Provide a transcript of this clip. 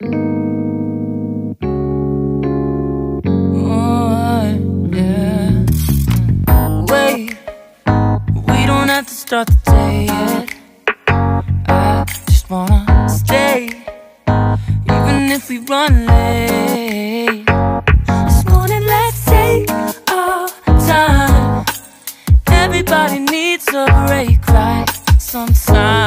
Oh, yeah. Wait, we don't have to start the day yet. I just wanna stay, even if we run late. This morning, let's take our time. Everybody needs a break, right? Sometimes